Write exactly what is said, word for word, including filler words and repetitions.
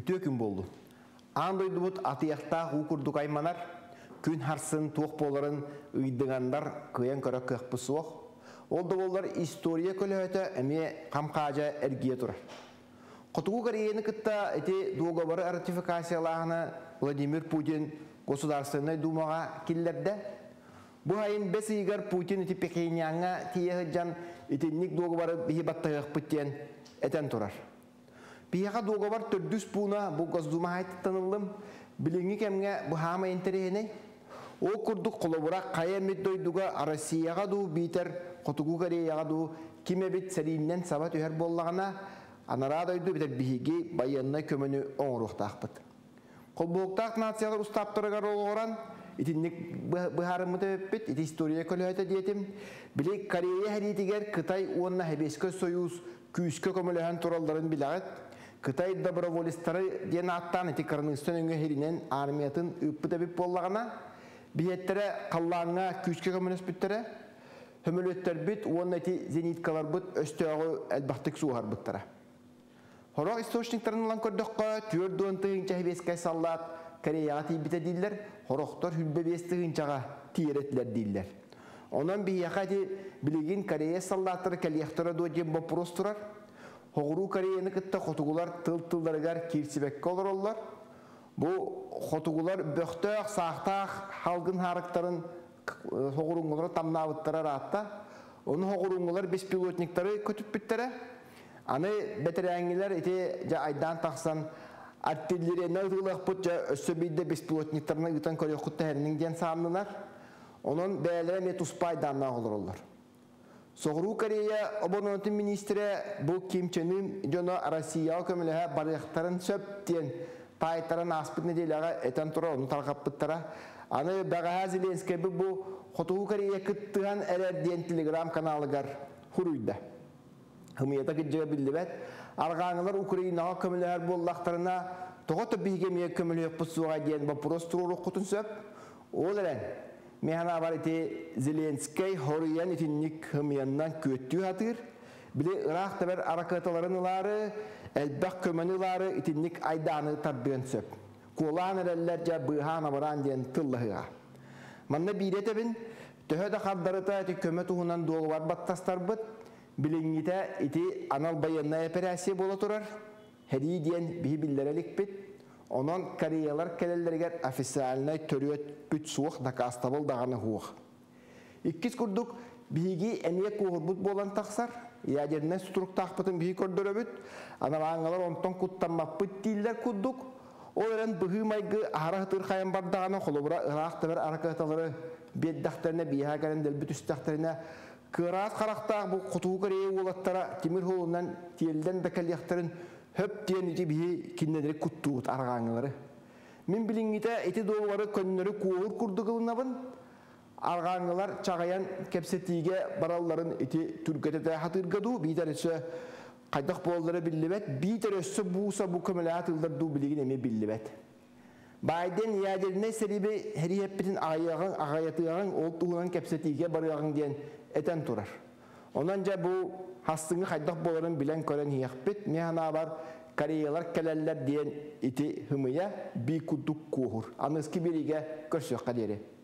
күттüө күн болду. Андойдубут атыяқтақ ұқырдық айманар, күн харсын туық боларын ұйдығандар күйен көрі көқпі суық. Олды болар история көлі өті әме қамқажа әргие тұрар. Құтығы Кореяны кітта әте договары ратификациялағына Владимир Путин Государственной Думаға келдерді. Бұл айын бес игар Путин әте Пекинянға тиеғі жан әтенник договары бейі баттығық бүттен әтен тұрар. Бияға договар түрдүс бұна бұл Госдума айты танылым, біліңі кәмге бұхама ентерейіне. О күрдік қолыбырақ қая меддойдуға Россияға ду бейтер, Құтығы Кореяға ду кеме бет сәрейінен сабат өйер боллағына, анарадойду бітер бейге байынна көміні оңырықтақ бұд. Қолбоқтақ нациялар ұстаптырығар олғыран, итіннік бұхарымыды өппет, ит история көлі өті детім. Білек Корея әритігер Қытай онына әбескі союз күйіскі көміліған туралдарын білағыт. Қытай доброволистары ден аттан әті Қырғызстан өңі херінен армиятын үппіт әбіп боллағына, бейеттері қаллаңға күйіскі көміліс бүттері, хөмілеттер бүт, оның әті зениткалар бүт, өстіғі әлбақтық суғар бүттері. Хорақ источниктарын ұлан көрдіққа түрді ұнтығын чәйбескай саллат Кореяға тейбіті дейілер, хорақтар хүлбе бестігін чаға тиеретлер дейілер. Онан бейяқа де білеген Корея саллаттары кәлияқтары доджен бопырос тұрар. Хоғыру Кореяны кітті қотығылар тыл-тылдарығар керсібекке олар олар. Бұл қотығылар бөқтіғ, сақтақ, халғын харықтарын хоғыруңғылары тамнавыттары ратта. Оны хоғыруңғылар беспилотниктары көтіп біттері. Аны бәтірәңгілер ете жа айдан тақсан артиллерияны ұтылық бұт жа өссі бейді беспилотниктарына ұтан көрек құтты әрінің ден сағымдылар. Оның бәлері мет ұспайданна олар олар. Соғыру Корея оборонатын министрі бұл Ким Чен Ын жоны Россия көміліға барықтарын сөптен тайтарын аспыт неделіға әтен тұра, оны тарқап бұттара. Аны бағаға Зеленскай бұл Құтығы Корея күттіған әрерден телеграм каналығар құруйды. Хымията күджігі білді бәт. Арғаңылар Украинаға көміліғар боллақтарына тоғыты бейгемеге көміліғ бұтсуға дейін бапырос тұру құтын сөп. Ол әрін. Механа бар ете Зеленскай хориян етіннік хымияннан көттүү хатыр. Біле Ирақ табар аракаталарын ұлары, әлбәқ көмін ұлары етіннік айданы тарбығын сөп. Қолан әрәлілер жа бұған абыран дейін тыллығыға. Манна бейреті бін, төхеді қабдарыта әті көмі тұғынан доғы бар баттастар бұд, біліңгеті еті анал байынна операция бола тұрар. Хәді дейін бейі білдерелік біт. Онан Кореялар кәлелергер официальный төрөт бүт суық дақастабыл дағаны хуық. Иккіз күрдік бейге әмек қоғыр бұт болан тақсар, ядеріне сұтырық тақпытын бей көрдірі бүт, аналаңылар онтан құттанмақ бүт дейілдер күрдік. Ол әрін бұғы майғы арақтыр қайын бардағаны қолыбыра ұрақты бір арақаталары беддақтарына бейға кәріндел бүт үстақтарына қырас қарақтағы бұл Құтығы Корея олаттара темір қолынан тиелден дәкәлияқтарын höp diyen iti bihi kinneleri kuttuğut arğanıları. Min bilingite iti doğuları könleri kuğur kurduğunabın arğanılar çağayan kepsetiğe baralların iti Türkiye'de hatırgadı. Bir tanesi kaydak bolları billibet. Bir tanesi buğsa bu kömelat yıldardı bilgin emi billibet. Biden yaderine seribi heri hepinin ayağın, ağayatığın, olduğundan kepsetiğe barağın diyen eten turar. Onanca bu hastığını kaydak boların bilen kören hiyakbet, mehana var Koreyalar keleller diyen iti hımıya bir kuduk kuhur. Anız ki birige köşük kaderi.